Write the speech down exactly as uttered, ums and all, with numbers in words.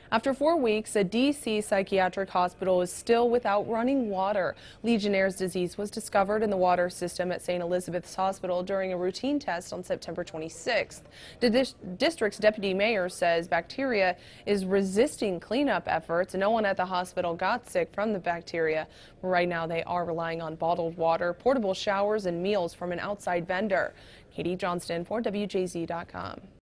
After four weeks, a D C psychiatric hospital is still without running water. Legionnaires' disease was discovered in the water system at Saint Elizabeth's Hospital during a routine test on September twenty-sixth. The dis district's deputy mayor says bacteria is resisting cleanup efforts. No one at the hospital got sick from the bacteria. Right now, they are relying on bottled water, portable showers, and meals from an outside vendor. Katie Johnston for W J Z dot com.